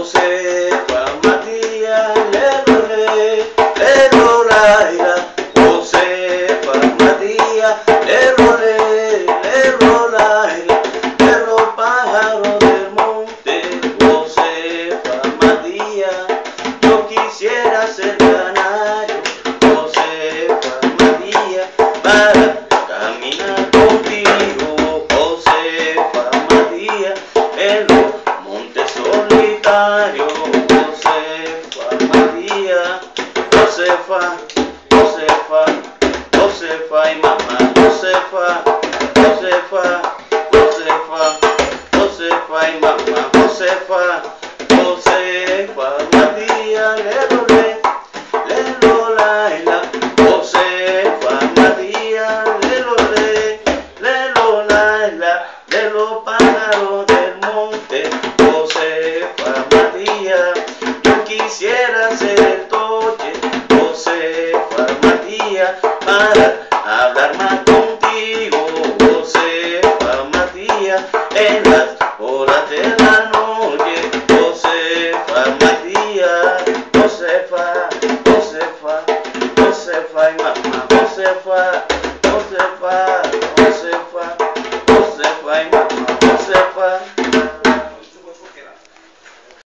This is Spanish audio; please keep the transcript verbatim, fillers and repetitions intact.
Josefa Matías, lero, le, lero, laira. Josefa Matías, lero, le, lero, laira. Lero, pájaro del monte. Josefa Matías, yo quisiera ser canario. Josefa Matías, para caminar contigo. Josefa Matías, en los montes solitarios. Josefa Matías, Josefa, Josefa, Josefa y mamá. Josefa, Josefa, Josefa, Josefa y mamá. Josefa, Josefa Matías, lero, le, lero, laila. Josefa Matías, lero, le, lero, laila. Lero, pájaro del monte. Josefa Matías, yo quisiera ser el toche. Josefa Matías, para hablar más contigo. Josefa Matías, en las horas de la noche. Josefa Matías, Josefa, Josefa, Josefa y mamá. Josefa, Josefa.